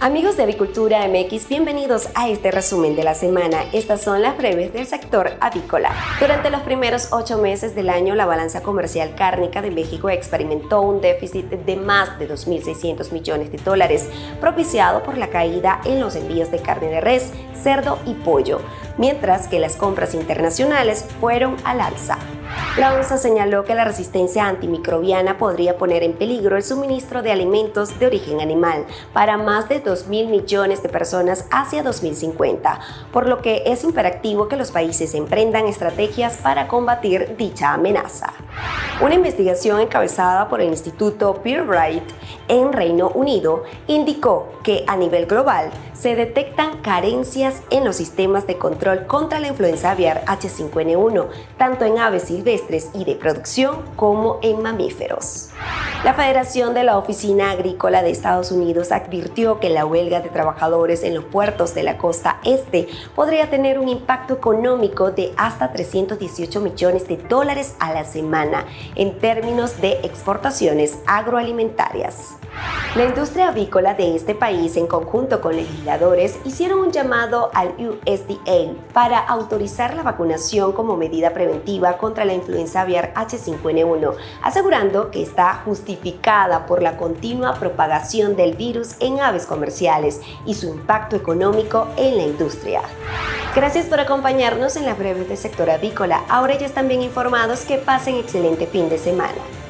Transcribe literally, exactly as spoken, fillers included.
Amigos de Avicultura M X, bienvenidos a este resumen de la semana. Estas son las breves del sector avícola. Durante los primeros ocho meses del año, la balanza comercial cárnica de México experimentó un déficit de más de dos mil seiscientos millones de dólares, propiciado por la caída en los envíos de carne de res, cerdo y pollo, mientras que las compras internacionales fueron al alza. La ONSA señaló que la resistencia antimicrobiana podría poner en peligro el suministro de alimentos de origen animal para más de dos mil millones de personas hacia dos mil cincuenta, por lo que es imperativo que los países emprendan estrategias para combatir dicha amenaza. Una investigación encabezada por el Instituto Pirbright en Reino Unido indicó que a nivel global se detectan carencias en los sistemas de control contra la influenza aviar H cinco N uno, tanto en aves silvestres y de producción como en mamíferos. La Federación de la Oficina Agrícola de Estados Unidos advirtió que la huelga de trabajadores en los puertos de la costa este podría tener un impacto económico de hasta trescientos dieciocho millones de dólares a la semana en términos de exportaciones agroalimentarias. La industria avícola de este país, en conjunto con legisladores, hicieron un llamado al U S D A para autorizar la vacunación como medida preventiva contra la influenza aviar H cinco N uno, asegurando que está justificada por la continua propagación del virus en aves comerciales y su impacto económico en la industria. Gracias por acompañarnos en las breves del sector avícola. Ahora ya están bien informados. Que pasen excelente fin de semana.